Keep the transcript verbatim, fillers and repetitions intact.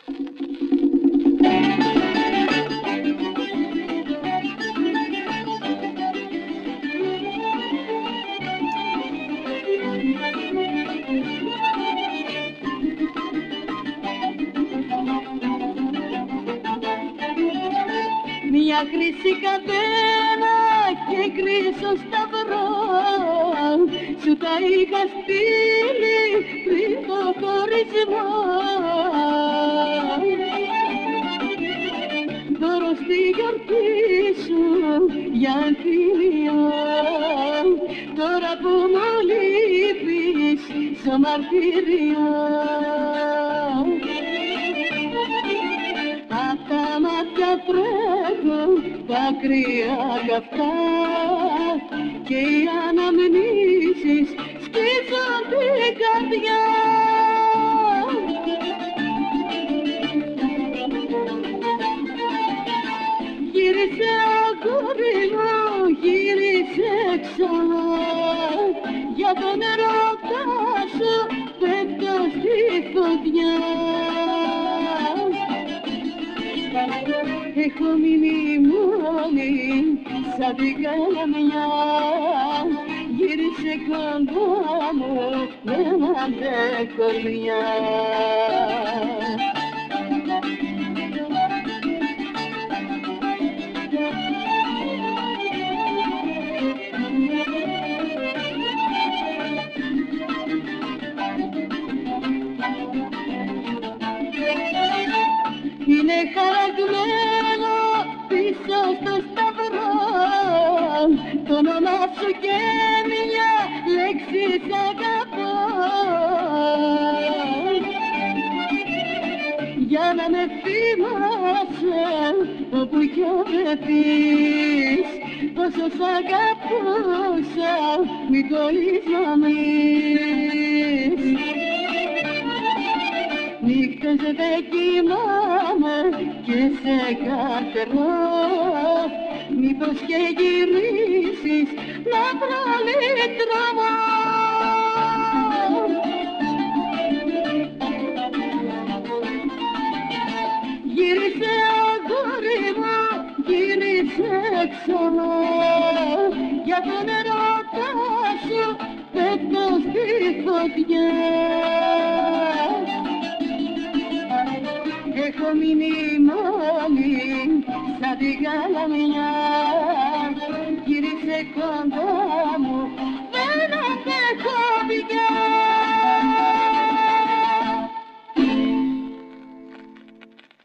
Μια χρυσή καδένα και γκρίζο σταυρό σου τα είχα στείλει πριν το χωρισμό. Δώρο στη γιορτή σου για εμφύλιο, τώρα που μου λείπεις στο μαρτύριο. Απ' τα μάτια τρέχουν δάκρυα καυτά και οι αναμνήσεις σκίζουν την καρδιά. Γύρισε αγόρι μου, γύρισε ξανά, για τον ερώτα σου πέφτω στη φωτιά. Έχω μείνει μόνη σαν την καλαμιά, γύρισε κοντά μου, δεν αντέχω πια. Είναι χαραγμένο πίσω στο σταυρό το όνομά σου και μια λέξη σ' αγαπώ. Για να με θυμάσαι όπου κι αν βρεθείς, πόσο σ' αγαπούσα, μην κολλήσεις. Νύχτες δεν κοιμάμαι και σε καρτερώ, μήπως και γυρίσεις να προλυτρωμώ. Γύρισε αγόρι μου, γύρισε ξανά, για τον ερώτα σου πέφτω στη φωτιά. Έχω μείνει μόνη σαν την καλαμιά, γύρισε κοντά μου, δεν αντέχω πια.